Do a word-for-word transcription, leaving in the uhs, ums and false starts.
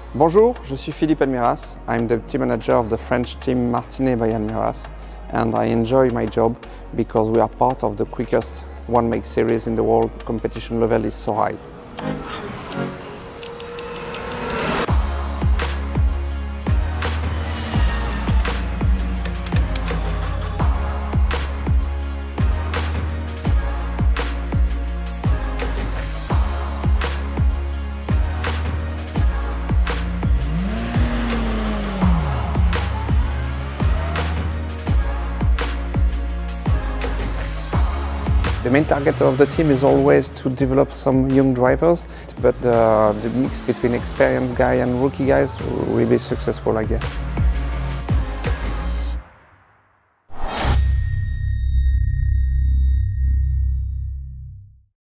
Bonjour, je suis Philippe Alméras. I'm the team manager of the French Team Martinet by Almeras, and I enjoy my job because we are part of the quickest one-make series in the world. Competition level is so high. The main target of the team is always to develop some young drivers, but the, the mix between experienced guys and rookie guys will be successful, I guess.